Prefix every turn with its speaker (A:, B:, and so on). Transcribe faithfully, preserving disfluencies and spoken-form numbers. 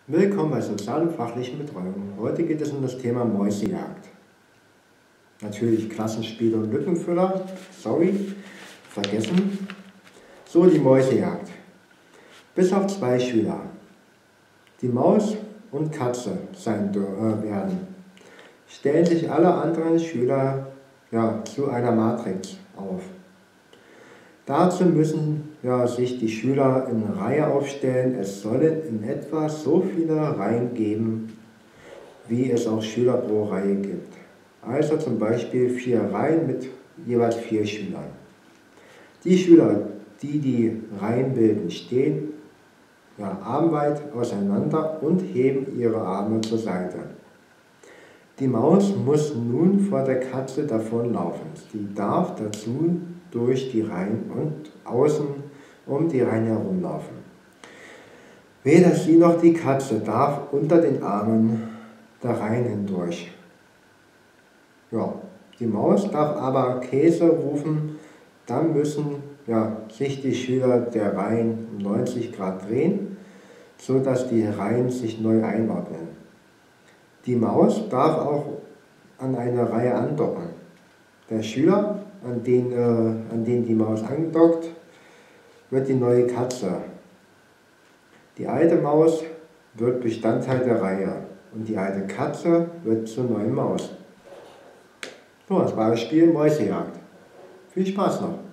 A: Willkommen bei Sozial- und fachlichen Betreuung. Heute geht es um das Thema Mäusejagd. Natürlich Klassenspiele und Lückenfüller, sorry, vergessen. So, die Mäusejagd. Bis auf zwei Schüler, die Maus und Katze sein äh, werden, stellen sich alle anderen Schüler ja, zu einer Matrix auf. Dazu müssen ja, sich die Schüler in Reihe aufstellen. Es sollen in etwa so viele Reihen geben, wie es auch Schüler pro Reihe gibt. Also zum Beispiel vier Reihen mit jeweils vier Schülern. Die Schüler, die die Reihen bilden, stehen ja, armweit auseinander und heben ihre Arme zur Seite. Die Maus muss nun vor der Katze davonlaufen. Sie darf dazu durch die Reihen und außen um die Reihen herumlaufen. Weder sie noch die Katze darf unter den Armen der Reihen hindurch. Ja, die Maus darf aber Käse rufen, dann müssen ja, sich die Schüler der Reihen um neunzig Grad drehen, sodass die Reihen sich neu einordnen. Die Maus darf auch an eine Reihe andocken. Der Schüler, an den, äh, an den die Maus andockt, wird die neue Katze. Die alte Maus wird Bestandteil der Reihe und die alte Katze wird zur neuen Maus. So, das war das Spiel Mäusejagd. Viel Spaß noch!